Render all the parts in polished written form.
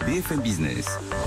BFM Business.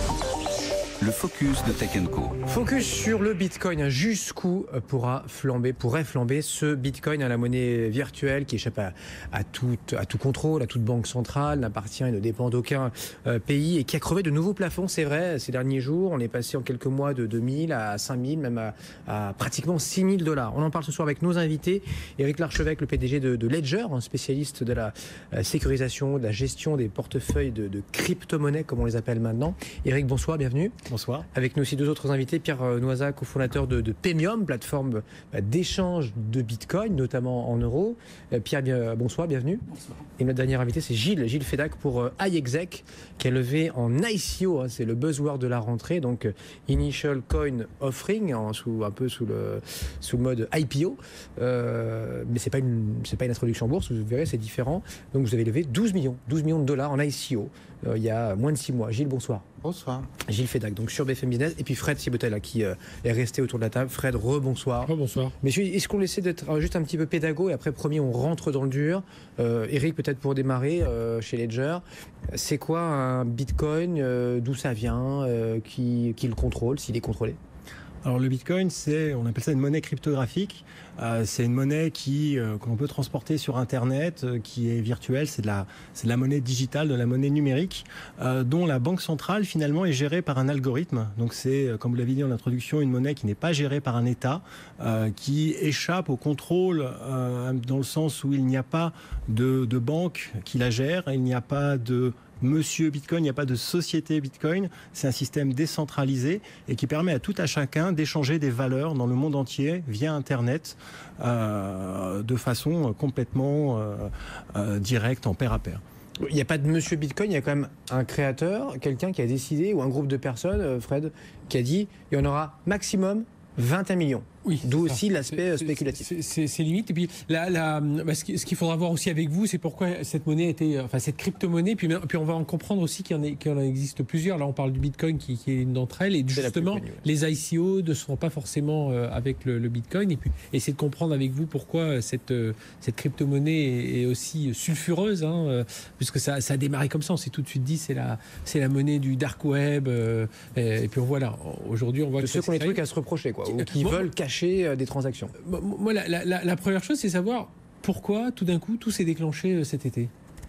Le focus de Tech & Co. Focus sur le Bitcoin. Jusqu'où pourrait flamber ce Bitcoin à la monnaie virtuelle qui échappe à tout contrôle, à toute banque centrale, n'appartient et ne dépend d'aucun pays et qui a crevé de nouveaux plafonds, c'est vrai, ces derniers jours. On est passé en quelques mois de 2000 à 5000, même à pratiquement 6000 $. On en parle ce soir avec nos invités. Éric Larchevêque, le PDG de Ledger, un spécialiste de la sécurisation, de la gestion des portefeuilles de crypto-monnaies, comme on les appelle maintenant. Éric, bonsoir, bienvenue. Bonsoir. Avec nous aussi deux autres invités, Pierre Noisac, cofondateur de Paymium, plateforme d'échange de Bitcoin, notamment en euros. Pierre, bonsoir, bienvenue. Bonsoir. Et notre dernier invité, c'est Gilles Fedac pour iExec, qui a levé en ICO, c'est le buzzword de la rentrée, donc Initial Coin Offering, un peu sous le mode IPO. Mais c'est pas une introduction en bourse, vous verrez, c'est différent. Donc vous avez levé 12 millions de dollars en ICO il y a moins de 6 mois. Gilles, bonsoir. Bonsoir. Gilles Fedac, donc sur BFM Business, et puis Fred Sibotella qui est resté autour de la table. Fred, rebonsoir. Bonsoir. Messieurs, est-ce qu'on essaie d'être juste un petit peu pédago et après, promis, on rentre dans le dur. Eric, peut-être pour démarrer, chez Ledger, c'est quoi un Bitcoin, d'où ça vient, qui le contrôle, s'il est contrôlé? Alors le Bitcoin, on appelle ça une monnaie cryptographique. C'est une monnaie qu'on peut transporter sur Internet, qui est virtuelle. C'est de la monnaie digitale, de la monnaie numérique, dont la banque centrale finalement est gérée par un algorithme. Donc c'est, comme vous l'avez dit en introduction, une monnaie qui n'est pas gérée par un État, qui échappe au contrôle dans le sens où il n'y a pas de banque qui la gère, il n'y a pas de Monsieur Bitcoin, il n'y a pas de société Bitcoin, c'est un système décentralisé et qui permet à tout à chacun d'échanger des valeurs dans le monde entier via Internet de façon complètement directe, en pair à pair. Il n'y a pas de Monsieur Bitcoin, il y a quand même un créateur, quelqu'un qui a décidé, ou un groupe de personnes, Fred, qui a dit il y en aura maximum 21 millions. Oui, d'où aussi l'aspect spéculatif. C'est limite. Et puis, ce qu'il faudra voir aussi avec vous, c'est pourquoi cette monnaie cette crypto-monnaie. Puis on va en comprendre aussi qu'il en existe plusieurs. Là, on parle du Bitcoin qui est une d'entre elles. Et justement, les ICO ne seront pas forcément avec le Bitcoin. Et puis, essayer de comprendre avec vous pourquoi cette crypto-monnaie est aussi sulfureuse, puisque ça a démarré comme ça. On s'est tout de suite dit, c'est la monnaie du dark web. Et puis voilà. Aujourd'hui, on voit que ceux qui ont des trucs à se reprocher, quoi, ou qui veulent cacher des transactions. Moi, la première chose, c'est savoir pourquoi, tout d'un coup, tout s'est déclenché cet été.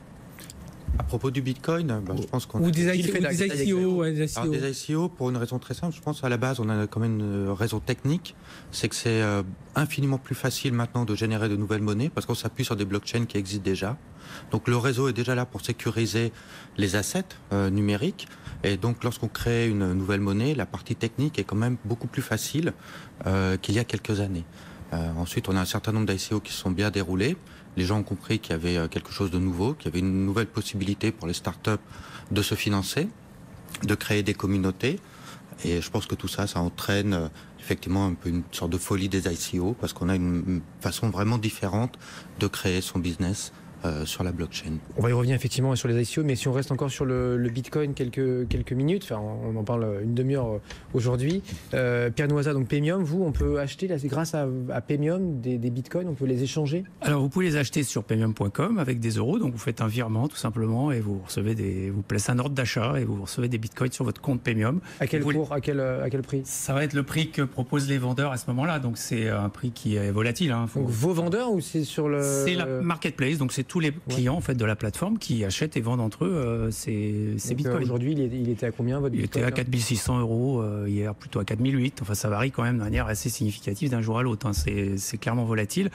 À propos du Bitcoin, je pense qu'on... Ou des ICO. Alors, des ICO, pour une raison très simple, je pense à la base, on a quand même une raison technique, c'est que c'est infiniment plus facile maintenant de générer de nouvelles monnaies, parce qu'on s'appuie sur des blockchains qui existent déjà. Donc le réseau est déjà là pour sécuriser les assets numériques. Et donc, lorsqu'on crée une nouvelle monnaie, la partie technique est quand même beaucoup plus facile qu'il y a quelques années. Ensuite, on a un certain nombre d'ICO qui se sont bien déroulés. Les gens ont compris qu'il y avait quelque chose de nouveau, qu'il y avait une nouvelle possibilité pour les startups de se financer, de créer des communautés. Et je pense que tout ça, ça entraîne effectivement un peu une sorte de folie des ICO, parce qu'on a une façon vraiment différente de créer son business sur la blockchain. On va y revenir effectivement sur les ICO, mais si on reste encore sur le Bitcoin quelques minutes, enfin on en parle une demi-heure aujourd'hui. Pierre Noisac, donc Paymium, on peut acheter là, grâce à Paymium des Bitcoins, on peut les échanger? Alors vous pouvez les acheter sur paymium.com avec des euros, donc vous faites un virement tout simplement et vous placez un ordre d'achat et vous recevez des Bitcoins sur votre compte Paymium. À quel cours, à quel prix? Ça va être le prix que proposent les vendeurs à ce moment-là, donc c'est un prix qui est volatile. Donc vos vendeurs ou c'est sur le... C'est la marketplace, donc c'est tous les clients en fait de la plateforme qui achètent et vendent entre eux ces bitcoins. Aujourd'hui, il était à combien votre bitcoin? Il était à 4600 €, hier plutôt à 4008. Enfin, ça varie quand même de manière assez significative d'un jour à l'autre. C'est clairement volatile.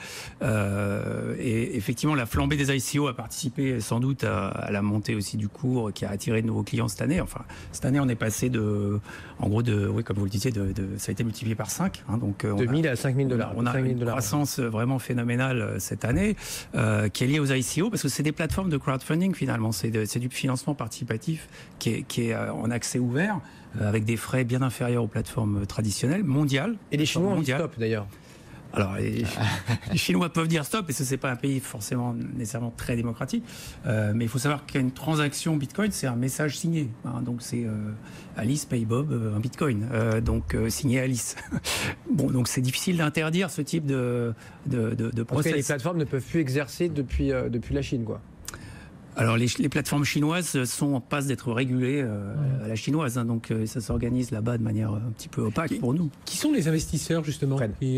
Et effectivement, la flambée des ICO a participé sans doute à la montée aussi du cours qui a attiré de nouveaux clients cette année. Enfin, cette année, on est passé oui, comme vous le disiez, ça a été multiplié par 5. Donc, de 1000 à 5000 $. On a une croissance vraiment phénoménale cette année qui est liée aux ICO parce que c'est des plateformes de crowdfunding finalement. C'est du financement participatif qui est en accès ouvert avec des frais bien inférieurs aux plateformes traditionnelles mondiales. Et les Chinois ont dit stop d'ailleurs. Alors, les Chinois peuvent dire stop, parce que c'est pas un pays forcément nécessairement très démocratique. Mais il faut savoir qu'une transaction Bitcoin, c'est un message signé. Donc, c'est Alice paye Bob un Bitcoin. Signé Alice. Bon, donc c'est difficile d'interdire ce type de process. Les plateformes ne peuvent plus exercer depuis la Chine, quoi. Alors les plateformes chinoises sont en passe d'être régulées à la chinoise, hein, donc ça s'organise là-bas de manière un petit peu opaque pour nous. Qui sont les investisseurs justement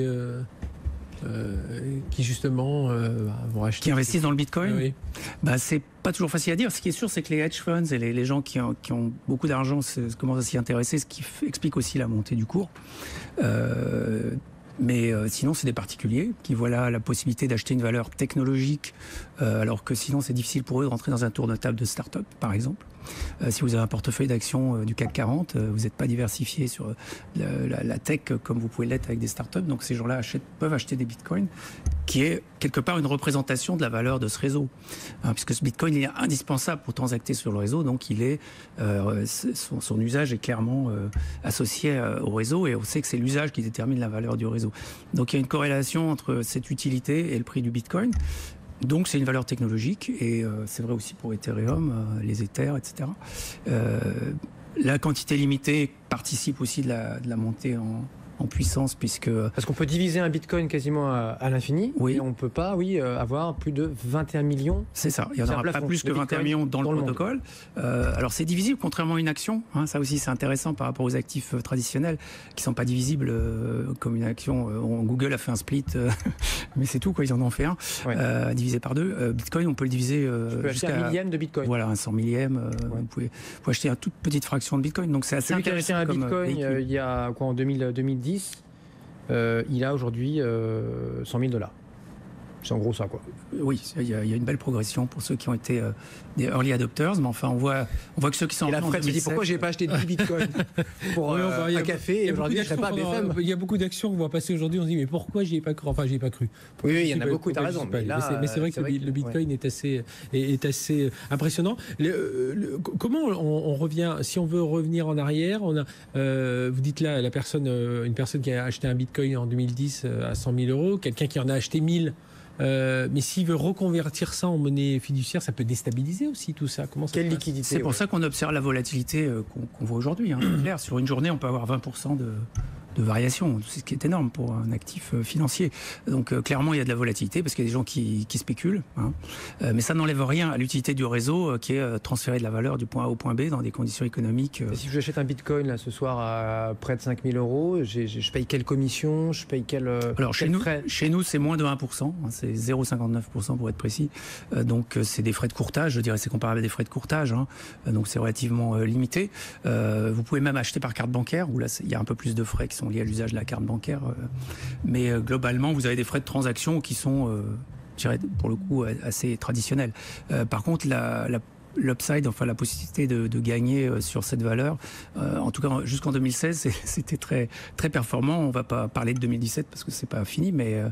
qui justement vont acheter, qui investissent dans le Bitcoin? Oui. Bah, c'est pas toujours facile à dire. Ce qui est sûr, c'est que les hedge funds et les gens qui ont beaucoup d'argent commencent à s'y intéresser, ce qui explique aussi la montée du cours. Mais sinon, c'est des particuliers qui voient là la possibilité d'acheter une valeur technologique, alors que sinon, c'est difficile pour eux de rentrer dans un tour de table de start-up, par exemple. Si vous avez un portefeuille d'actions du CAC 40, vous n'êtes pas diversifié sur la tech comme vous pouvez l'être avec des start-up. Donc ces gens-là peuvent acheter des bitcoins, qui est quelque part une représentation de la valeur de ce réseau. Puisque ce bitcoin il est indispensable pour transacter sur le réseau, donc son usage est clairement associé au réseau, et on sait que c'est l'usage qui détermine la valeur du réseau. Donc il y a une corrélation entre cette utilité et le prix du bitcoin. Donc c'est une valeur technologique, et c'est vrai aussi pour Ethereum, les Ethers, etc. La quantité limitée participe aussi de la montée en puissance, puisque... Parce qu'on peut diviser un bitcoin quasiment à l'infini, oui. Et on ne peut pas avoir plus de 21 millions. C'est ça, il n'y en aura pas plus que 21 millions dans le protocole. Alors c'est divisible, contrairement à une action, hein, ça aussi c'est intéressant par rapport aux actifs traditionnels, qui ne sont pas divisibles comme une action. Google a fait un split, mais c'est tout, quoi, ils en ont fait un, divisé par deux. Bitcoin, on peut le diviser jusqu'à un millième de bitcoin. Voilà, un 100 millième, vous pouvez acheter une toute petite fraction de bitcoin, donc c'est assez intéressant. Celui qui a acheté un bitcoin il y a quoi, en 2010, il a aujourd'hui 100 000 $. C'est en gros ça, quoi. Oui, il y a une belle progression pour ceux qui ont été des early adopters, mais enfin on voit que ceux qui sont... Et la Fred se dit pourquoi j'ai pas acheté 10 bitcoins pour un café, et aujourd'hui je serais pas à BFM. Il y a beaucoup d'actions qu'on voit passer aujourd'hui, on se dit mais pourquoi j'y ai pas cru? Enfin, j'y ai pas cru. Oui, il y en a beaucoup, t'as raison. Mais c'est vrai que le bitcoin est assez impressionnant. Comment on revient, si on veut revenir en arrière, vous dites là, une personne qui a acheté un bitcoin en 2010 à 100 000 €, quelqu'un qui en a acheté 1000. Mais s'il veut reconvertir ça en monnaie fiduciaire, ça peut déstabiliser aussi tout ça. Quelle liquidité? C'est pour ça qu'on observe la volatilité qu'on voit aujourd'hui. Hein. Clair, sur une journée, on peut avoir 20% de variation, ce qui est énorme pour un actif financier. Donc clairement, il y a de la volatilité parce qu'il y a des gens qui spéculent. Hein. Mais ça n'enlève rien à l'utilité du réseau qui est transférer de la valeur du point A au point B dans des conditions économiques. Si j'achète un bitcoin là, ce soir à près de 5 000 €, je paye quelle commission? Je paye quel Alors quel frais? chez nous, c'est moins de 1%, hein, c'est 0,59% pour être précis. Donc c'est des frais de courtage, je dirais c'est comparable à des frais de courtage. Hein. Donc c'est relativement limité. Vous pouvez même acheter par carte bancaire, où là il y a un peu plus de frais qui sont liés à l'usage de la carte bancaire. Mais globalement, vous avez des frais de transaction qui sont, je dirais, pour le coup, assez traditionnels. Par contre, l'upside, enfin la possibilité de gagner sur cette valeur, en tout cas jusqu'en 2016, c'était très, très performant. On ne va pas parler de 2017 parce que c'est pas fini, mais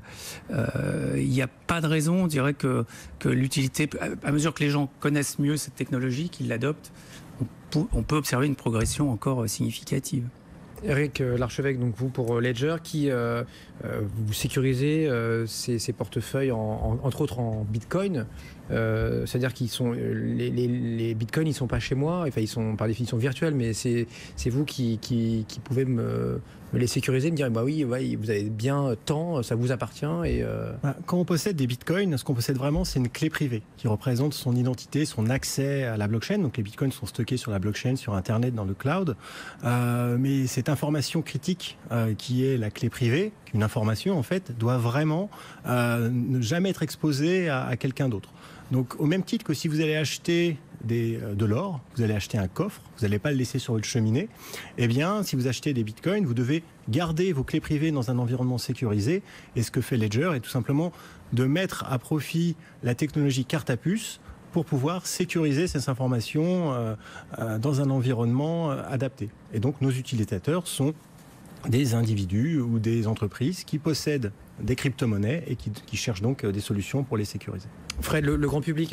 il n'y a pas de raison, on dirait que l'utilité, à mesure que les gens connaissent mieux cette technologie, qu'ils l'adoptent, on peut observer une progression encore significative. Eric Larchevêque, donc vous pour Ledger, qui vous sécurisez ces portefeuilles entre autres en Bitcoin, c'est-à-dire qu'ils sont les Bitcoins, ils sont pas chez moi, enfin ils sont par définition virtuels, mais c'est vous qui pouvez me les sécuriser, me dire bah oui, vous avez bien tant, ça vous appartient. Et Quand on possède des bitcoins, ce qu'on possède vraiment, c'est une clé privée qui représente son identité, son accès à la blockchain. Donc les bitcoins sont stockés sur la blockchain, sur Internet, dans le cloud. Mais cette information critique qui est la clé privée, une information en fait, doit vraiment ne jamais être exposée à quelqu'un d'autre. Donc au même titre que si vous allez acheter de l'or, vous allez acheter un coffre, vous n'allez pas le laisser sur votre cheminée, eh bien si vous achetez des bitcoins, vous devez garder vos clés privées dans un environnement sécurisé, et ce que fait Ledger est tout simplement de mettre à profit la technologie carte à puce pour pouvoir sécuriser ces informations dans un environnement adapté. Et donc nos utilisateurs sont des individus ou des entreprises qui possèdent des crypto-monnaies et qui cherchent donc des solutions pour les sécuriser. Fred, le grand public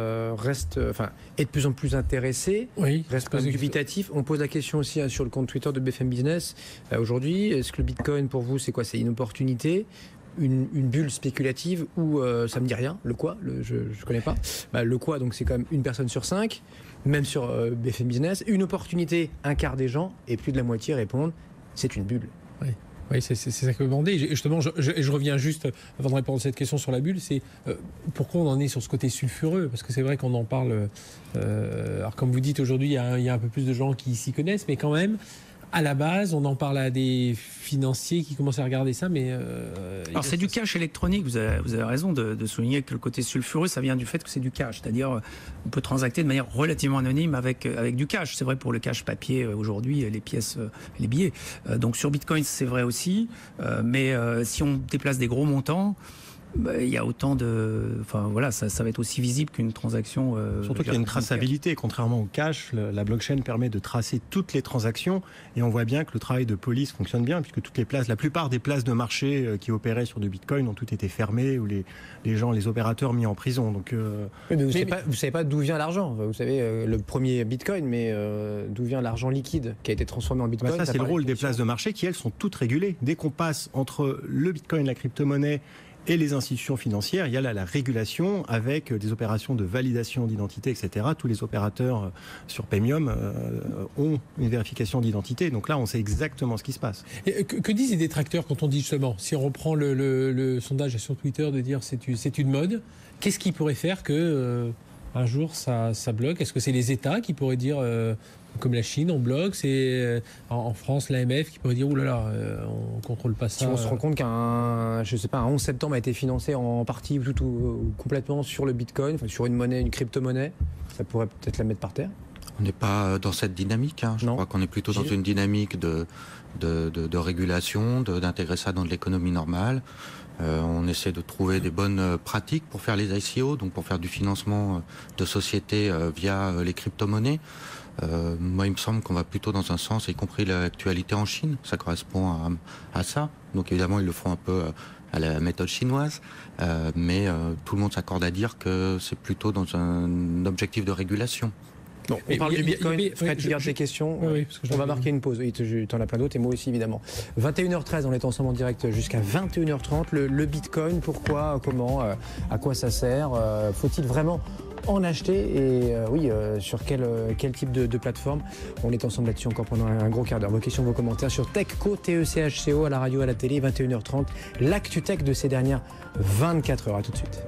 est de plus en plus intéressé, reste plus dubitatif. On pose la question aussi sur le compte Twitter de BFM Business aujourd'hui. Est-ce que le Bitcoin pour vous c'est quoi? C'est une opportunité, une bulle spéculative ou ça me dit rien? Le quoi? Je connais pas. Le quoi, donc c'est quand même une personne sur 5, même sur BFM Business. Une opportunité, un quart des gens, et plus de la moitié répondent c'est une bulle. Oui. Oui, c'est ça que vous demandez. Et justement, je reviens juste, avant de répondre à cette question sur la bulle, c'est pourquoi on en est sur ce côté sulfureux? Parce que c'est vrai qu'on en parle... alors comme vous dites, aujourd'hui, il y a un peu plus de gens qui s'y connaissent, mais quand même, à la base, on en parle à des financiers qui commencent à regarder ça, mais... alors c'est du cash électronique, vous avez raison de souligner que le côté sulfureux, ça vient du fait que c'est du cash, c'est-à-dire on peut transacter de manière relativement anonyme avec du cash. C'est vrai pour le cash papier aujourd'hui, les pièces, les billets. Donc sur Bitcoin, c'est vrai aussi, mais si on déplace des gros montants, il y a autant de... Enfin voilà, ça va être aussi visible qu'une transaction... Surtout qu'il y a une traçabilité. Contrairement au cash, la blockchain permet de tracer toutes les transactions et on voit bien que le travail de police fonctionne bien puisque la plupart des places de marché qui opéraient sur du Bitcoin ont toutes été fermées ou les opérateurs mis en prison. Donc, mais vous savez pas d'où vient l'argent. Vous savez, le premier Bitcoin, mais d'où vient l'argent liquide qui a été transformé en Bitcoin. Ça, c'est le rôle des places de marché qui, elles, sont toutes régulées. Dès qu'on passe entre le Bitcoin, la crypto-monnaie, et les institutions financières, il y a là la régulation avec des opérations de validation d'identité, etc. Tous les opérateurs sur Paymium ont une vérification d'identité. Donc là, on sait exactement ce qui se passe. Et que disent les détracteurs quand on dit justement, si on reprend le sondage sur Twitter de dire c'est une mode, qu'est-ce qui pourrait faire que un jour ça bloque? Est-ce que c'est les États qui pourraient dire... comme la Chine, on bloque, c'est en France l'AMF qui pourrait dire oulala, on contrôle pas ça. Si on se rend compte qu'un 11 septembre a été financé en partie ou complètement sur le Bitcoin, enfin, sur une monnaie, une crypto-monnaie, ça pourrait peut-être la mettre par terre. On n'est pas dans cette dynamique. Je crois qu'on est plutôt dans une dynamique de régulation, d'intégrer ça dans de l'économie normale. On essaie de trouver des bonnes pratiques pour faire les ICO, donc pour faire du financement de sociétés via les crypto-monnaies. Moi, il me semble qu'on va plutôt dans un sens, y compris l'actualité en Chine, ça correspond à ça. Donc évidemment, ils le font un peu à la méthode chinoise, mais tout le monde s'accorde à dire que c'est plutôt dans un objectif de régulation. Bon, on parle du Bitcoin. Fred, tu gardes tes questions. Oui, on va marquer une pause. Oui, tu en as plein d'autres et moi aussi, évidemment. 21h13, on est ensemble en direct jusqu'à 21h30. Le Bitcoin, pourquoi, comment, à quoi ça sert? Faut-il vraiment en acheter et sur quel type de plateforme? On est ensemble là-dessus encore pendant un gros quart d'heure. Vos questions, vos commentaires sur TechCo, TECHCO, à la radio, à la télé, 21h30. L'actu tech de ces dernières 24 heures. À tout de suite.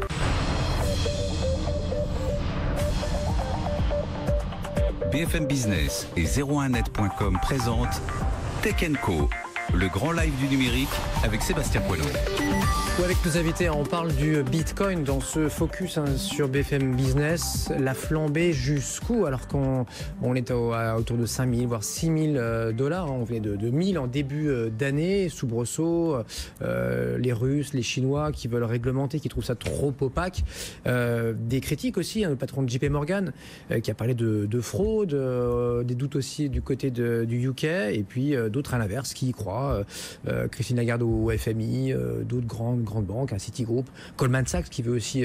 BFM Business et 01net.com présentent Tech & Co, le grand live du numérique avec Sébastien Poilot. Avec nos invités, on parle du Bitcoin dans ce focus sur BFM Business. La flambée jusqu'où? Alors qu'on est autour de 5 000 voire 6 000 dollars. On venait de 1000 en début d'année. Soubresaut, les Russes, les Chinois qui veulent réglementer, qui trouvent ça trop opaque. Des critiques aussi, le patron de JP Morgan qui a parlé de fraude, des doutes aussi du côté du UK, et puis d'autres à l'inverse qui y croient. Christine Lagarde au FMI, d'autres grandes banques, un Citigroup, Goldman Sachs qui veut aussi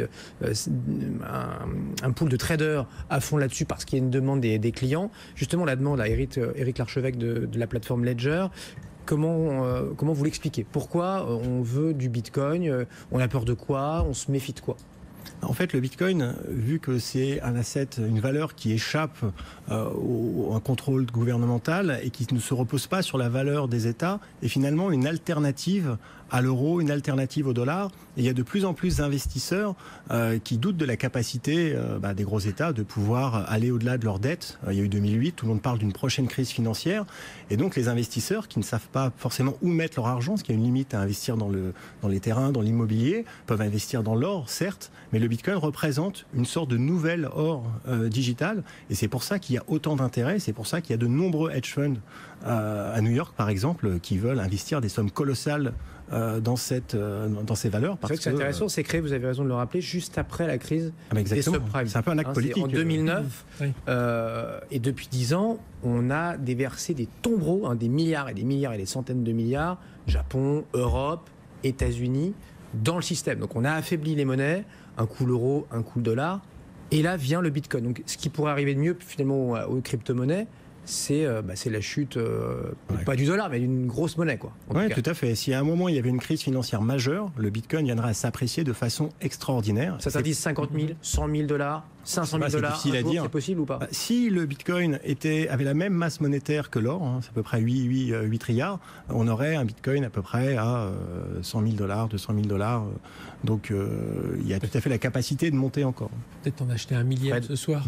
un pool de traders à fond là-dessus parce qu'il y a une demande des clients. Justement, la demande à Éric Larchevêque de la plateforme Ledger. Comment vous l'expliquez? Pourquoi on veut du Bitcoin? On a peur de quoi? On se méfie de quoi? En fait, le Bitcoin, vu que c'est un asset, une valeur qui échappe au contrôle gouvernemental et qui ne se repose pas sur la valeur des États, est finalement une alternative à l'euro, une alternative au dollar. Et il y a de plus en plus d'investisseurs qui doutent de la capacité des gros États de pouvoir aller au-delà de leurs dettes. Il y a eu 2008, tout le monde parle d'une prochaine crise financière. Et donc les investisseurs qui ne savent pas forcément où mettre leur argent, parce qu'il y a une limite à investir dans les terrains, dans l'immobilier, peuvent investir dans l'or, certes, mais le Bitcoin représente une sorte de nouvel or digital. Et c'est pour ça qu'il y a autant d'intérêt. C'est pour ça qu'il y a de nombreux hedge funds à New York, par exemple, qui veulent investir des sommes colossales dans ces valeurs. C'est vrai que c'est intéressant, c'est créé, vous avez raison de le rappeler, juste après la crise des subprimes. C'est un peu un acte politique. En 2009, et depuis 10 ans, on a déversé des tombereaux, des milliards et des milliards et des centaines de milliards, Japon, Europe, États-Unis, dans le système. Donc on a affaibli les monnaies, un coup l'euro, un coup le dollar, et là vient le Bitcoin. Donc ce qui pourrait arriver de mieux finalement aux crypto-monnaies, c'est la chute, pas du dollar, mais d'une grosse monnaie, quoi. Oui, tout à fait. Si à un moment il y avait une crise financière majeure, le Bitcoin viendra à s'apprécier de façon extraordinaire. Ça dit 50 000, 100 000 dollars. 500 000 $, c'est possible ou pas? Si le Bitcoin avait la même masse monétaire que l'or, c'est à peu près 8 trilliards, on aurait un Bitcoin à peu près à 100 000 $, 200 000 $. Donc il y a tout à fait la capacité de monter encore. Peut-être en acheter 1 millième ce soir.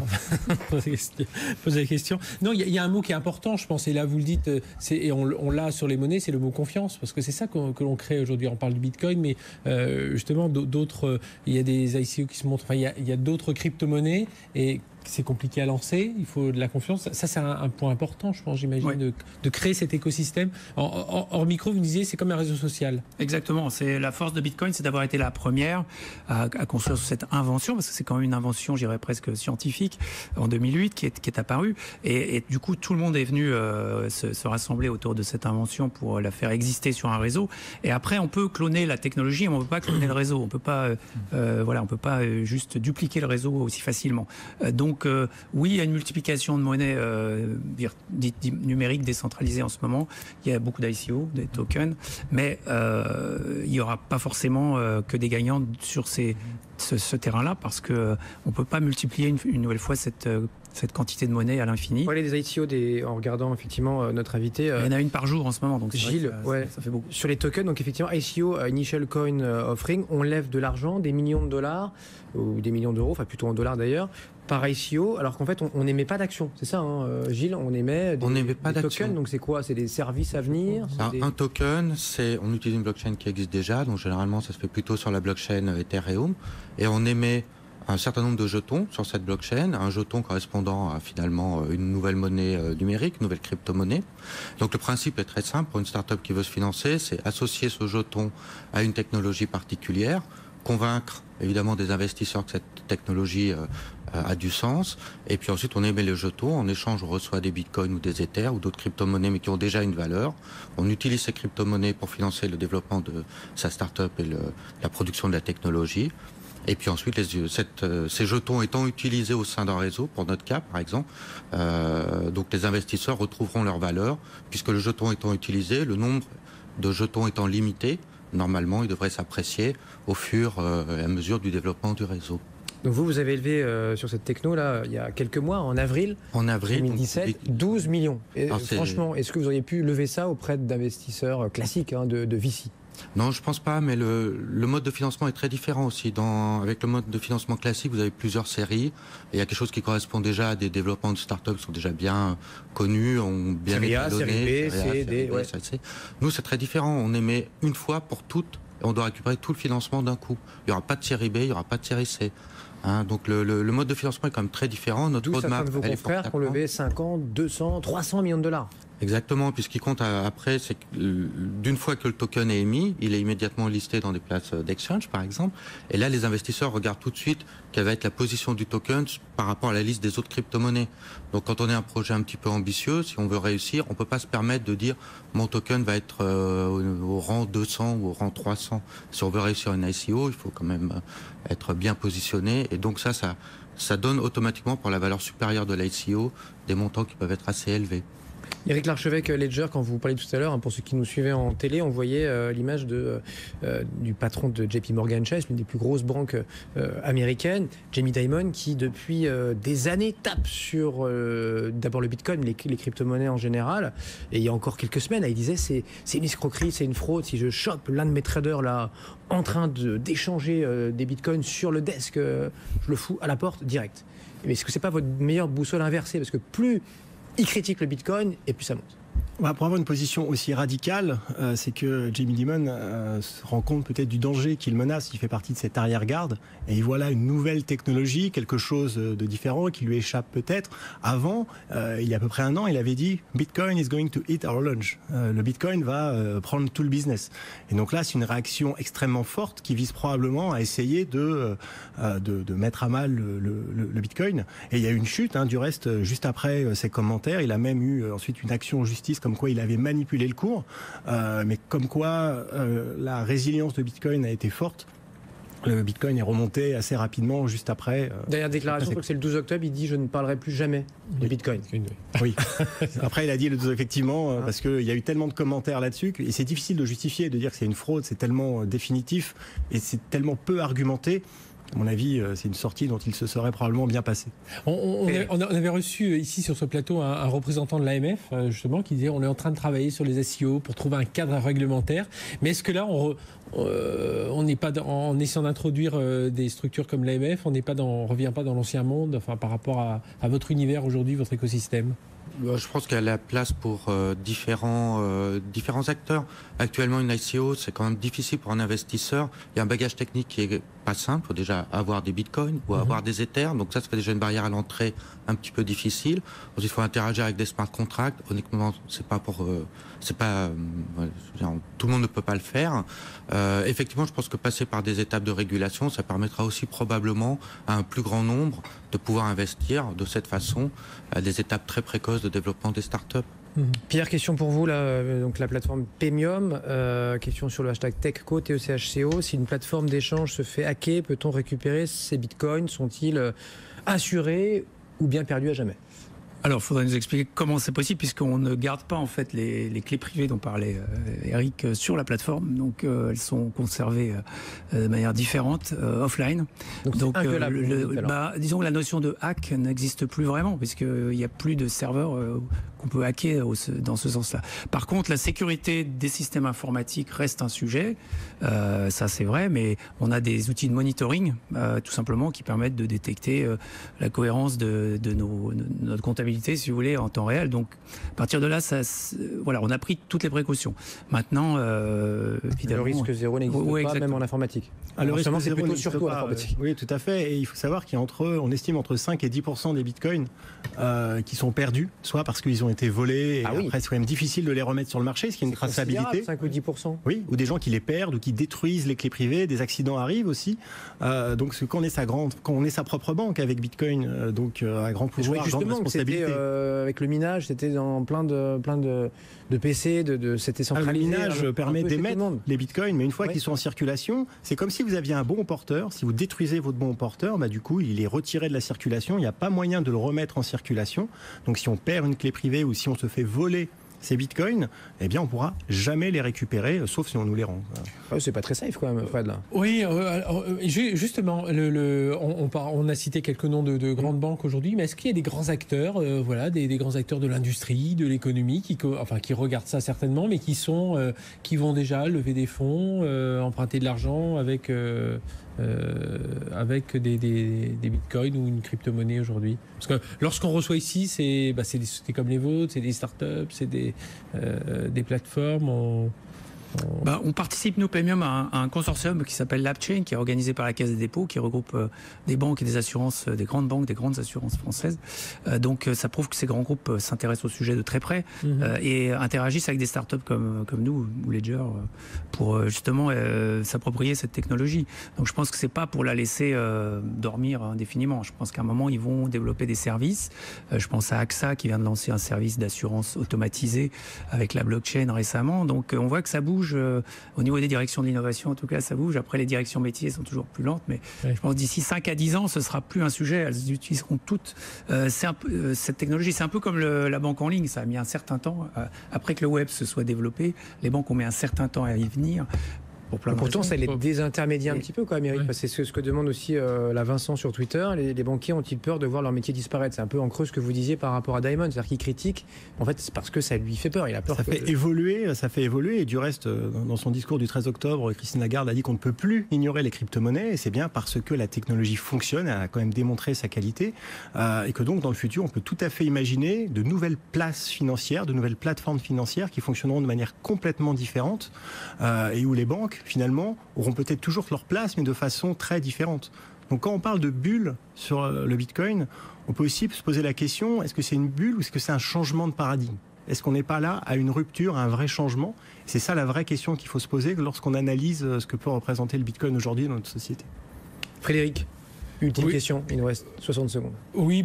Poser la question. Non, il y a un mot qui est important, je pense, et là vous le dites, et on l'a sur les monnaies, c'est le mot confiance, parce que c'est ça que l'on crée aujourd'hui. On parle du Bitcoin, mais justement d'autres, il y a des ICO qui se montrent, enfin, il y a d'autres crypto-monnaies, et c'est compliqué à lancer, il faut de la confiance. Ça, c'est un point important, je pense, j'imagine, de créer cet écosystème. Hors micro, vous disiez, c'est comme un réseau social. Exactement. C'est la force de Bitcoin, c'est d'avoir été la première à construire cette invention, parce que c'est quand même une invention, je dirais presque scientifique, en 2008, qui est apparue. Et du coup, tout le monde est venu se rassembler autour de cette invention pour la faire exister sur un réseau. Et après, on peut cloner la technologie, mais on ne peut pas cloner le réseau. On peut pas, on peut pas juste dupliquer le réseau aussi facilement. Donc, oui, il y a une multiplication de monnaies dites numériques décentralisées en ce moment. Il y a beaucoup d'ICO, des tokens, mais il n'y aura pas forcément que des gagnants sur ce terrain-là, parce qu'on ne peut pas multiplier une nouvelle fois cette quantité de monnaie à l'infini. Voilà, des ICO, en regardant effectivement notre invité. Il y en a une par jour en ce moment, donc Gilles, ça fait beaucoup. Sur les tokens, donc effectivement, ICO, Initial Coin Offering, on lève de l'argent, des millions de dollars, ou des millions d'euros, enfin plutôt en dollars d'ailleurs, par ICO, alors qu'en fait, on n'émet pas d'action. C'est ça, Gilles, on émet des tokens, donc c'est quoi? C'est des services à venir? Un token, on utilise une blockchain qui existe déjà, donc généralement ça se fait plutôt sur la blockchain Ethereum, et on émet un certain nombre de jetons sur cette blockchain, un jeton correspondant à finalement une nouvelle monnaie numérique, une nouvelle crypto-monnaie. Donc le principe est très simple pour une start-up qui veut se financer, c'est associer ce jeton à une technologie particulière, convaincre évidemment des investisseurs que cette technologie a du sens, et puis ensuite on émet les jetons, en échange on reçoit des bitcoins ou des ethers ou d'autres crypto-monnaies mais qui ont déjà une valeur. On utilise ces crypto-monnaies pour financer le développement de sa start-up et la production de la technologie. Et puis ensuite, ces jetons étant utilisés au sein d'un réseau, pour notre cas par exemple, donc les investisseurs retrouveront leur valeur, puisque le jeton étant utilisé, le nombre de jetons étant limité, normalement il devrait s'apprécier au fur et à mesure du développement du réseau. Donc vous avez élevé sur cette techno-là, il y a quelques mois, en avril 2017, 12 millions. Et, franchement, est-ce que vous auriez pu lever ça auprès d'investisseurs classiques, de VC? Non, je pense pas, mais le mode de financement est très différent aussi. Avec le mode de financement classique, vous avez plusieurs séries, et il y a quelque chose qui correspond déjà à des développements de start-up qui sont déjà bien connus, ont bien été donnés. Série A, série B, C. Nous, c'est très différent. On émet une fois pour toutes, et on doit récupérer tout le financement d'un coup. Il n'y aura pas de série B, il n'y aura pas de série C. Donc le mode de financement est quand même très différent. Notre roadmap, de vos confrères qui ont levé 50, 200, 300 millions de dollars. Exactement, puisqu'il compte après, c'est que d'une fois que le token est émis, il est immédiatement listé dans des places d'exchange, par exemple. Et là, les investisseurs regardent tout de suite quelle va être la position du token par rapport à la liste des autres crypto-monnaies. Donc, quand on est un projet un petit peu ambitieux, si on veut réussir, on peut pas se permettre de dire mon token va être au rang 200 ou au rang 300. Si on veut réussir une ICO, il faut quand même être bien positionné. Et donc ça donne automatiquement, pour la valeur supérieure de l'ICO, des montants qui peuvent être assez élevés. Éric Larchevêque, Ledger, quand vous parliez tout à l'heure, pour ceux qui nous suivaient en télé, on voyait l'image du patron de JP Morgan Chase, l'une des plus grosses banques américaines, Jamie Dimon, qui depuis des années tape sur d'abord le Bitcoin, les crypto-monnaies en général. Et il y a encore quelques semaines, il disait c'est une escroquerie, c'est une fraude. Si je chope l'un de mes traders là en train d'échanger des Bitcoins sur le desk, je le fous à la porte direct. Mais est-ce que c'est pas votre meilleure boussole inversée? Parce que plus il critique le Bitcoin et plus ça monte. Pour avoir une position aussi radicale, c'est que Jamie Dimon se rend compte peut-être du danger qu'il menace. Il fait partie de cette arrière-garde et il voit là une nouvelle technologie, quelque chose de différent qui lui échappe peut-être. Avant, il y a à peu près un an, il avait dit « Bitcoin is going to eat our lunch ». Le Bitcoin va prendre tout le business. Et donc là, c'est une réaction extrêmement forte qui vise probablement à essayer de mettre à mal le Bitcoin. Et il y a eu une chute, du reste, juste après ses commentaires. Il a même eu ensuite une action en justice comme quoi il avait manipulé le cours, mais comme quoi la résilience de Bitcoin a été forte. Le Bitcoin est remonté assez rapidement juste après. Dernière déclaration, je crois que c'est le 12 octobre, il dit « Je ne parlerai plus jamais de Bitcoin ». Oui. Après, il a dit le 12 effectivement, parce qu'il y a eu tellement de commentaires là-dessus, et c'est difficile de justifier, de dire que c'est une fraude, c'est tellement définitif, et c'est tellement peu argumenté, À mon avis, c'est une sortie dont il se serait probablement bien passé. On avait reçu ici sur ce plateau un représentant de l'AMF, justement, qui disait on est en train de travailler sur les SEO pour trouver un cadre réglementaire. Mais est-ce que là, on n'est pas en essayant d'introduire des structures comme l'AMF, on revient pas dans l'ancien monde, enfin, par rapport à votre univers aujourd'hui, votre écosystème? Je pense qu'il y a la place pour différents acteurs. Actuellement, une ICO, c'est quand même difficile pour un investisseur. Il y a un bagage technique qui est pas simple. Il faut déjà avoir des bitcoins ou avoir des ethers. Donc ça fait déjà une barrière à l'entrée un petit peu difficile. Ensuite, il faut interagir avec des smart contracts. Honnêtement, tout le monde ne peut pas le faire. Effectivement, je pense que passer par des étapes de régulation, ça permettra aussi probablement à un plus grand nombre de pouvoir investir de cette façon à des étapes très précoces de développement des startups. Pierre, question pour vous, là, donc la plateforme Pemium, question sur le hashtag TechCo, TECHCO. Si une plateforme d'échange se fait hacker, peut-on récupérer ces bitcoins? Sont-ils assurés ou bien perdus à jamais? Alors, il faudrait nous expliquer comment c'est possible, puisqu'on ne garde pas en fait les clés privées dont parlait Eric sur la plateforme. Donc, elles sont conservées de manière différente, offline. Donc disons que la notion de hack n'existe plus vraiment, puisqu'il n'y a plus de serveurs qu'on peut hacker dans ce sens-là. Par contre, la sécurité des systèmes informatiques reste un sujet. Ça, c'est vrai, mais on a des outils de monitoring, tout simplement, qui permettent de détecter la cohérence de notre comptabilité, si vous voulez, en temps réel. Donc, à partir de là, voilà, on a pris toutes les précautions. Maintenant, évidemment, le risque zéro n'existe pas, même en informatique. Alors, c'est plutôt surtout en informatique. Oui, tout à fait. Et il faut savoir on estime entre 5 et 10% des bitcoins qui sont perdus, soit parce qu'ils ont été volés, et après, c'est quand même difficile de les remettre sur le marché, ce qui est une traçabilité. 5 ou 10%. Oui, ou des gens qui les perdent ou qui détruisent les clés privées, des accidents arrivent aussi. Donc, quand on est sa propre banque avec Bitcoin, à grand pouvoir, grande responsabilité. Avec le minage, c'était dans plein de PC, c'était centralisé. Le minage permet d'émettre les bitcoins, mais une fois qu'ils sont en circulation, c'est comme si vous aviez un bon porteur. Si vous détruisez votre bon porteur, du coup, il est retiré de la circulation. Il n'y a pas moyen de le remettre en circulation. Donc, si on perd une clé privée ou si on se fait voler ces bitcoins, eh bien, on pourra jamais les récupérer, sauf si on nous les rend. C'est pas très safe quand même, Fred, là. Oui, justement, on a cité quelques noms de grandes banques aujourd'hui, mais est-ce qu'il y a des grands acteurs, des grands acteurs de l'industrie, de l'économie, qui regardent ça certainement, mais qui vont déjà lever des fonds, emprunter de l'argent avec des bitcoins ou une crypto-monnaie aujourd'hui? Parce que lorsqu'on reçoit ici, c'est des sociétés comme les vôtres, c'est des startups, c'est des plateformes. On participe, nous, Pemium, à un consortium qui s'appelle LabChain, qui est organisé par la Caisse des dépôts, qui regroupe des banques et des assurances, des grandes banques, des grandes assurances françaises. Donc, ça prouve que ces grands groupes s'intéressent au sujet de très près et interagissent avec des startups comme nous, ou Ledger, pour justement s'approprier cette technologie. Donc, je pense que c'est pas pour la laisser dormir indéfiniment. Je pense qu'à un moment, ils vont développer des services. Je pense à AXA, qui vient de lancer un service d'assurance automatisé avec la blockchain récemment. Donc, on voit que ça bouge. Au niveau des directions de l'innovation, en tout cas, ça bouge. Après, les directions métiers sont toujours plus lentes, mais je pense d'ici 5 à 10 ans, ce sera plus un sujet. Elles utiliseront toutes cette technologie. C'est un peu comme la banque en ligne. Ça a mis un certain temps. Après que le web se soit développé, les banques ont mis un certain temps à y venir. Pourtant, ça les désintermédie un petit peu quand même, Eric, parce que c'est ce que demande aussi la Vincent sur Twitter. Les banquiers ont-ils peur de voir leur métier disparaître? C'est un peu en creux ce que vous disiez par rapport à Diamond, c'est-à-dire qu'il critique. En fait, c'est parce que ça lui fait peur. Il a peur. Ça fait évoluer. Et du reste, dans son discours du 13 octobre, Christine Lagarde a dit qu'on ne peut plus ignorer les crypto-monnaies. Et c'est bien parce que la technologie fonctionne, elle a quand même démontré sa qualité, et que donc dans le futur, on peut tout à fait imaginer de nouvelles places financières, de nouvelles plateformes financières qui fonctionneront de manière complètement différente, et où les banques finalement, auront peut-être toujours leur place, mais de façon très différente. Donc quand on parle de bulle sur le Bitcoin, on peut aussi se poser la question, est-ce que c'est une bulle ou est-ce que c'est un changement de paradigme? Est-ce qu'on n'est pas là à une rupture, à un vrai changement? C'est ça la vraie question qu'il faut se poser lorsqu'on analyse ce que peut représenter le Bitcoin aujourd'hui dans notre société. Frédéric, ultime question, il nous reste 60 secondes. Oui,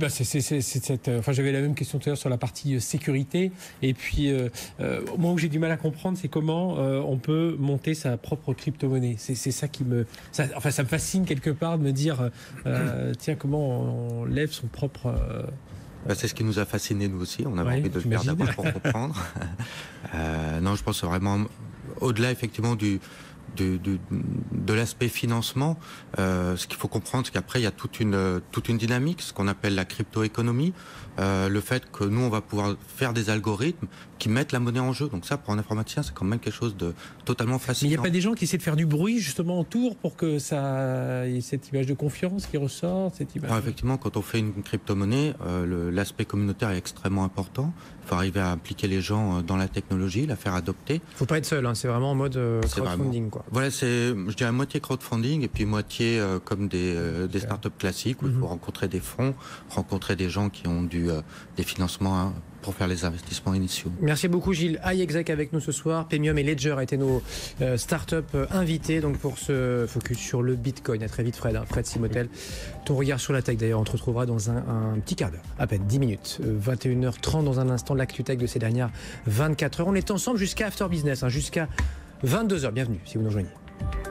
j'avais la même question tout à l'heure sur la partie sécurité. Et puis, moi où j'ai du mal à comprendre, c'est comment on peut monter sa propre crypto-monnaie. C'est ça qui ça me fascine quelque part de me dire, comment on lève son propre... c'est ce qui nous a fasciné nous aussi. On avait envie de le faire d'abord pour comprendre. Non, je pense vraiment, au-delà effectivement de l'aspect financement, ce qu'il faut comprendre, c'est qu'après, il y a toute une dynamique, ce qu'on appelle la crypto-économie, le fait que nous, on va pouvoir faire des algorithmes qui mettent la monnaie en jeu. Donc ça, pour un informaticien, c'est quand même quelque chose de totalement fascinant. Mais il n'y a pas des gens qui essaient de faire du bruit, justement, autour, pour que ça y ait cette image de confiance qui ressort, cette image... Effectivement, quand on fait une crypto-monnaie, l'aspect communautaire est extrêmement important. Il faut arriver à impliquer les gens dans la technologie, la faire adopter. Il ne faut pas être seul, hein, c'est vraiment en mode crowdfunding. Quoi. Voilà, c'est, je dirais, moitié crowdfunding et puis moitié comme des startups classiques où il faut rencontrer des fonds, rencontrer des gens qui ont des financements pour faire les investissements initiaux. Merci beaucoup Gilles. iExec avec nous ce soir. Paymium et Ledger étaient nos startups invités donc pour ce focus sur le Bitcoin. À très vite Fred, Fred Simotel. Ton regard sur la tech d'ailleurs, on te retrouvera dans un petit quart d'heure, à peine 10 minutes. 21h30 dans un instant, l'actu tech de ces dernières 24 heures. On est ensemble jusqu'à After Business, jusqu'à 22h. Bienvenue si vous nous rejoignez.